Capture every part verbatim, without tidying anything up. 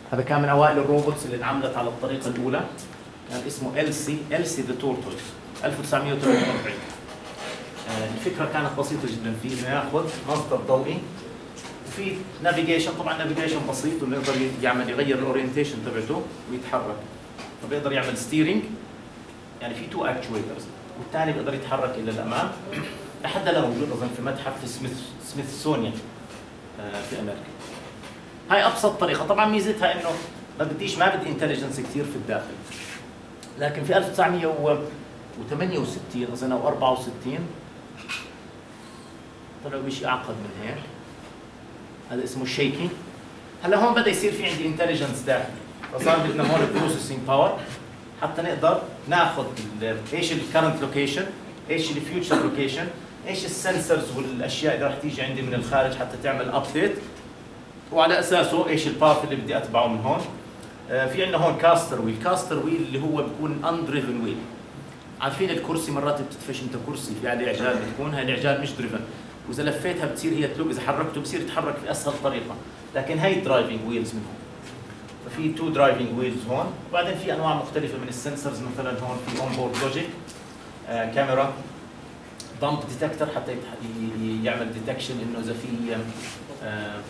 هذا كان من اوائل الروبوتس اللي انعملت على الطريقه الاولى، كان اسمه إلسي إلسي ذا تورتويز ألف وتسعمئة وثمانية وأربعين. الفكره كانت بسيطه جدا فيه، انه ياخذ مصدر ضوئي وفي نافيجيشن، طبعا نافيجيشن بسيط انه يقدر يعمل يغير الاورينتيشن تبعته ويتحرك، فبيقدر يعمل ستيرنج، يعني في تو اكتويترز، والثاني بيقدر يتحرك الى الامام. لحد له موجود اظن في متحف سميث سميثسونيان في امريكا. هاي ابسط طريقه، طبعا ميزتها انه ما بديش ما بدي انتليجنس كثير في الداخل. لكن في ألف وتسعمئة وثمانية وستين اظن او أربعة وستين طلعوا بشيء اعقد من هيك، هذا اسمه شيكي. هلا هون بدا يصير في عندي انتليجنس داخلي، فصار بدنا هون البروسيسنج باور حتى نقدر ناخذ ايش الكرنت لوكيشن، ايش الفيوتشر لوكيشن، ايش السنسرز والاشياء اللي راح تيجي عندي من الخارج حتى تعمل ابديت، وعلى اساسه ايش الباث اللي بدي اتبعه من هون. آه في عندنا هون كاستر ويل، كاستر ويل اللي هو بيكون اندريفن ويل. عارفين الكرسي مرات بتدفش انت كرسي في عليه عجال، بتكون هاي العجال مش دريفن، واذا لفيتها بتصير هي تلوك، اذا حركته بصير يتحرك في اسهل طريقه، لكن هي درايفنج ويلز من هون. ففي تو درايفنج ويلز هون، وبعدين في انواع مختلفه من السنسرز، مثلا هون في اون بورد لوجيك، آه كاميرا، بامب ديتكتور حتى يعمل ديتكشن انه اذا في آه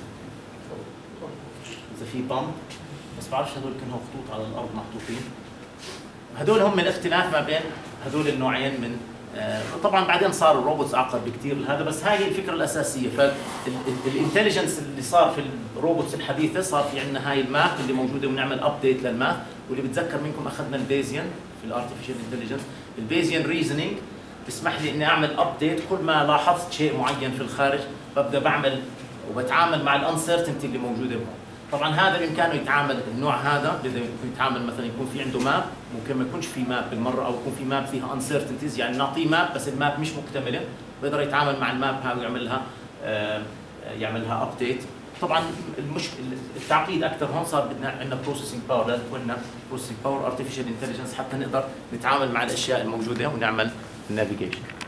اذا في بامب، بس بعرفش هذول كانوا خطوط على الارض محطوطين. هذول هم الاختلاف ما بين هذول النوعين من آه طبعا بعدين صار الروبوتس اعقد بكثير هذا، بس هاي الفكره الاساسيه. فالانتليجنس اللي صار في الروبوتس الحديثه، صار في عندنا هاي الماب اللي موجوده ونعمل ابديت للماب، واللي بتذكر منكم اخذنا البيزيان في الارتفيشال انتليجنس، البيزيان ريزنينج بيسمح لي اني اعمل ابديت كل ما لاحظت شيء معين في الخارج، ببدا بعمل وبتعامل مع الانسرتينتي اللي موجوده هون. طبعا هذا بامكانه يتعامل، النوع هذا بده يتعامل مثلا يكون في عنده ماب، ممكن ما يكونش في ماب بالمره، او يكون في ماب فيها انسرتينتيز، يعني نعطيه ماب بس الماب مش مكتمله، بيقدر يتعامل مع الماب هاي ويعمل لها آه يعمل لها ابديت. طبعا المشكله التعقيد اكثر هون صار بدنا عندنا بروسيسنج باور، لازم يكون لنا بروسيسنج باور ارتفيشال انتليجنس حتى نقدر نتعامل مع الاشياء الموجوده ونعمل النافيجيشن.